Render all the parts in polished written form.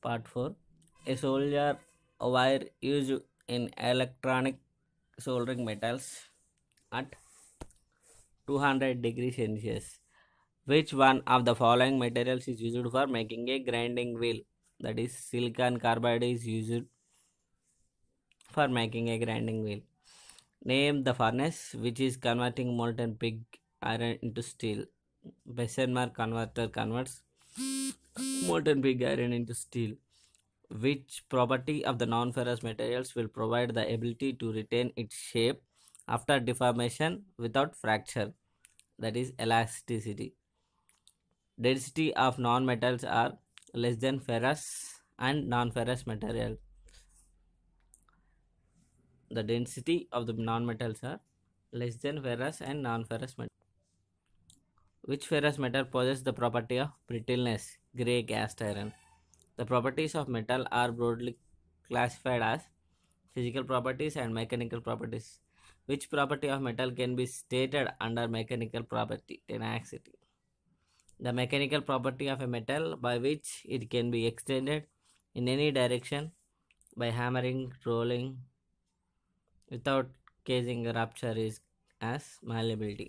Part 4. A solder wire used in electronic soldering metals at 200 degrees Celsius. Which one of the following materials is used for making a grinding wheel? That is, silicon carbide is used for making a grinding wheel. Name the furnace which is converting molten pig iron into steel. Bessemer converter converts molten pig iron into steel. Which property of the non-ferrous materials will provide the ability to retain its shape after deformation without fracture? That is elasticity. Density of non-metals are less than ferrous and non-ferrous material. The density of the non-metals are less than ferrous and non-ferrous metal. Which ferrous metal possesses the property of brittleness? Gray cast iron. The properties of metal are broadly classified as physical properties and mechanical properties. Which property of metal can be stated under mechanical property? Tenacity. The mechanical property of a metal by which it can be extended in any direction by hammering, rolling without causing a rupture is as malleability.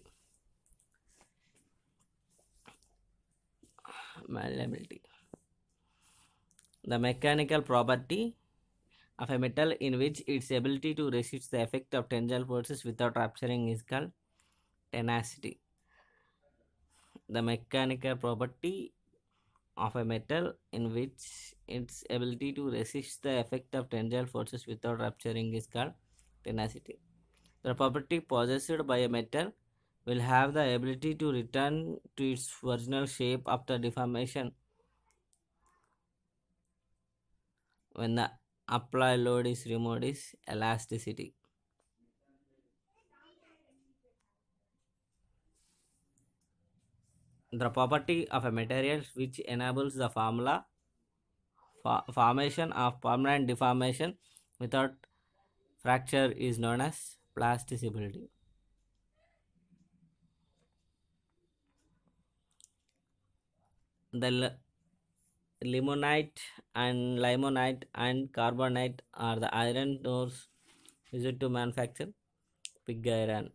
Malleability. The mechanical property of a metal in which its ability to resist the effect of tensile forces without rupturing is called tenacity. The mechanical property of a metal in which its ability to resist the effect of tensile forces without rupturing is called tenacity. The property possessed by a metal will have the ability to return to its original shape after deformation when the applied load is removed is elasticity. The property of a material which enables the formation of permanent deformation without fracture is known as plasticity. The limonite and carbonate are the iron ores used to manufacture pig iron.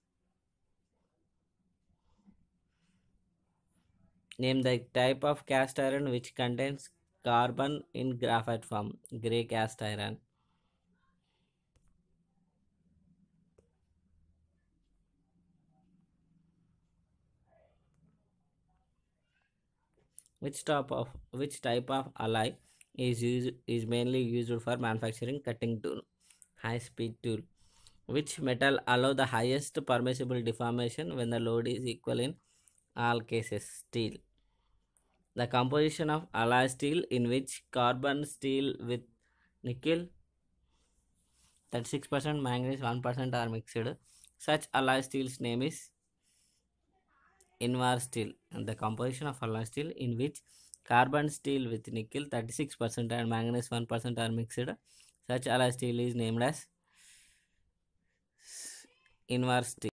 Name the type of cast iron which contains carbon in graphite form. Gray cast iron. Which type of alloy is mainly used for manufacturing cutting tool? High speed tool. Which metal allow the highest permissible deformation when the load is equal in all cases? Steel. The composition of alloy steel in which carbon steel with nickel 36% manganese 1% are mixed. Such alloy steel's name is invar steel. And the composition of alloy steel in which carbon steel with nickel 36% and manganese 1% are mixed. Such alloy steel is named as invar steel.